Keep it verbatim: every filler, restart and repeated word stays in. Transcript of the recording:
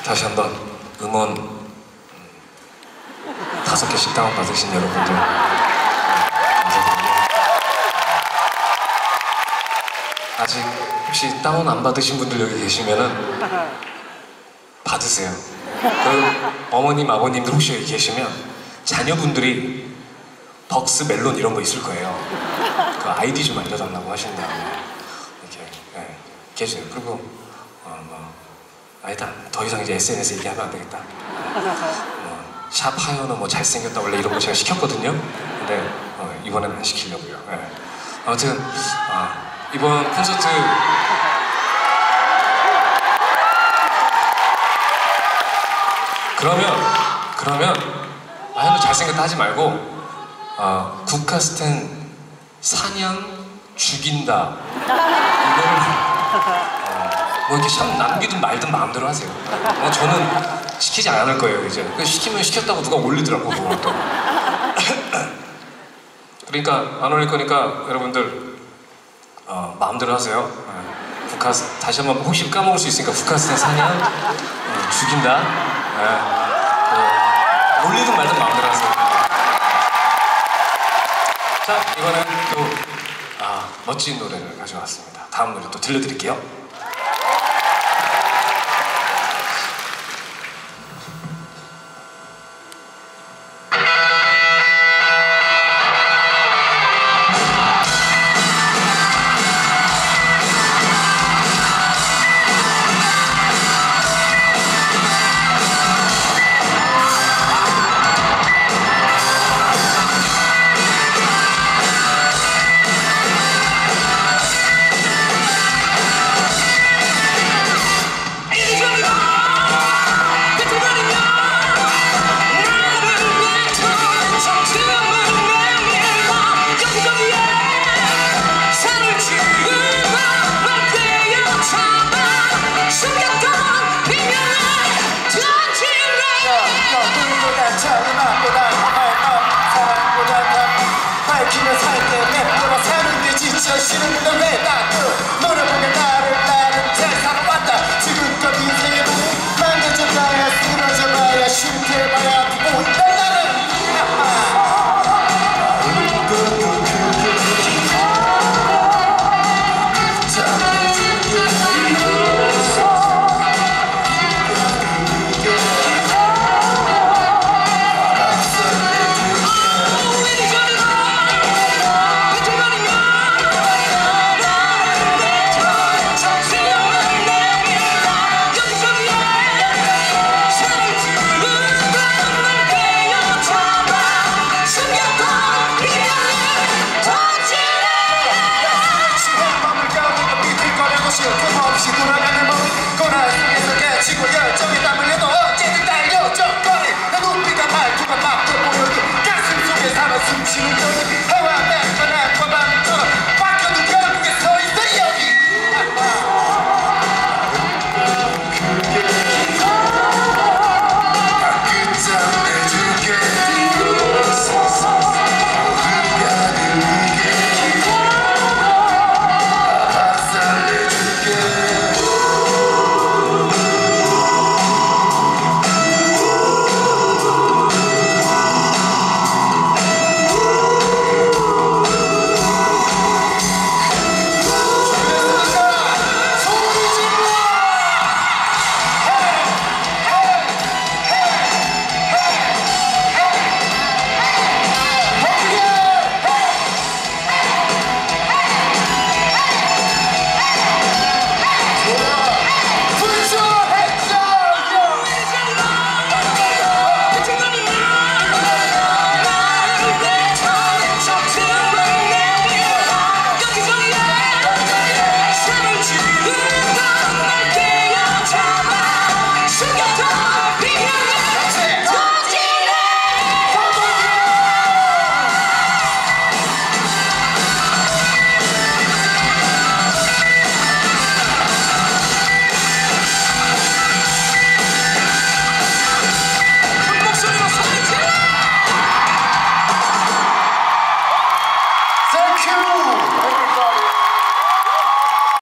다시 한번 음원 음, 다섯 개씩 다운받으신 여러분들 감사드립니다. 아직 혹시 다운 안 받으신 분들 여기 계시면은 받으세요. 그 어머님, 아버님들 혹시 여기 계시면 자녀분들이 벅스 멜론 이런 거 있을 거예요. 그 아이디 좀 알려달라고 하신 다음에 이렇게 네, 계세요. 그리고 어, 뭐 아니다. 더 이상 이제 에스엔에스 얘기하면 안 되겠다. 어, 샵 하연우 뭐 잘생겼다 원래 이런 거 제가 시켰거든요. 근데 어, 이번엔 안 시키려고요. 네. 아무튼 어, 이번 콘서트 그러면 그러면 하연우 잘생겼다 하지 말고 어, 국카스텐 사냥 죽인다 이거를 뭐 이렇게 샵 남기든 말든 마음대로 하세요. 어, 저는 시키지 않을 거예요 이제. 시키면 시켰다고 누가 올리더라고 그걸 또. 그러니까 안 올릴 거니까 여러분들 어, 마음대로 하세요. 네. 국카스 다시 한번 혹시 까먹을 수 있으니까 국카스텐 사냥 어, 죽인다. 네. 어, 올리든 말든 마음대로 하세요. 자 이번엔 또 아, 멋진 노래를 가져왔습니다. 다음 노래 또 들려드릴게요. 숨쉬는 저기 해와